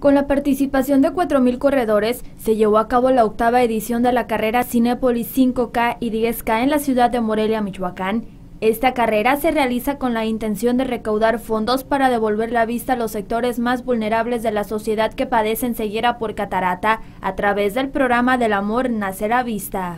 Con la participación de 4,000 corredores, se llevó a cabo la 8ª edición de la carrera Cinépolis 5K y 10K en la ciudad de Morelia, Michoacán. Esta carrera se realiza con la intención de recaudar fondos para devolver la vista a los sectores más vulnerables de la sociedad que padecen ceguera por catarata a través del programa del amor nace la vista.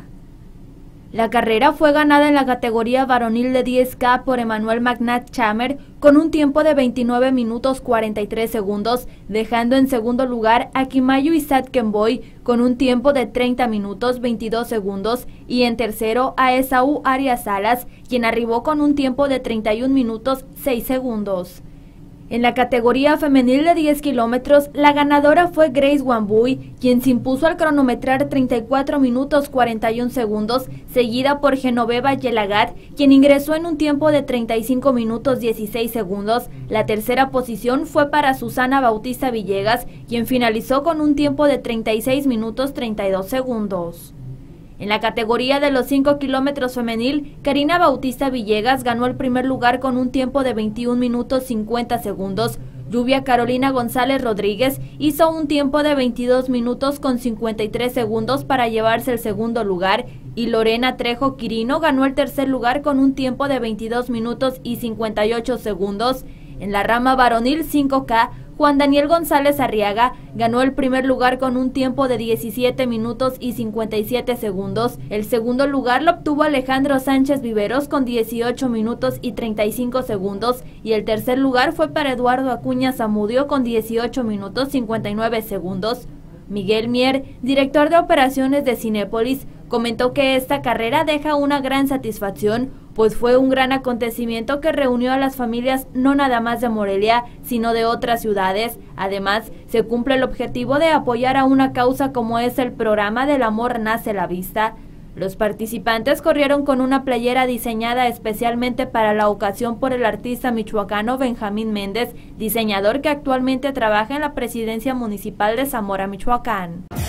La carrera fue ganada en la categoría varonil de 10K por Emanuel Magnat Chamer con un tiempo de 29 minutos 43 segundos, dejando en segundo lugar a Kimayu Isaac Kemboy con un tiempo de 30 minutos 22 segundos y en tercero a Esaú Arias Salas, quien arribó con un tiempo de 31 minutos 6 segundos. En la categoría femenil de 10 kilómetros, la ganadora fue Grace Wambui, quien se impuso al cronometrar 34 minutos 41 segundos, seguida por Genoveva Yelagat, quien ingresó en un tiempo de 35 minutos 16 segundos. La tercera posición fue para Susana Bautista Villegas, quien finalizó con un tiempo de 36 minutos 32 segundos. En la categoría de los 5 kilómetros femenil, Karina Bautista Villegas ganó el primer lugar con un tiempo de 21 minutos 50 segundos. Lluvia Carolina González Rodríguez hizo un tiempo de 22 minutos con 53 segundos para llevarse el segundo lugar y Lorena Trejo Quirino ganó el tercer lugar con un tiempo de 22 minutos y 58 segundos. En la rama varonil 5K, Juan Daniel González Arriaga ganó el primer lugar con un tiempo de 17 minutos y 57 segundos. El segundo lugar lo obtuvo Alejandro Sánchez Viveros con 18 minutos y 35 segundos y el tercer lugar fue para Eduardo Acuña Zamudio con 18 minutos 59 segundos. Miguel Mier, director de operaciones de Cinépolis, comentó que esta carrera deja una gran satisfacción, pues fue un gran acontecimiento que reunió a las familias no nada más de Morelia, sino de otras ciudades. Además, se cumple el objetivo de apoyar a una causa como es el programa del amor nace la vista. Los participantes corrieron con una playera diseñada especialmente para la ocasión por el artista michoacano Benjamín Méndez, diseñador que actualmente trabaja en la presidencia municipal de Zamora, Michoacán.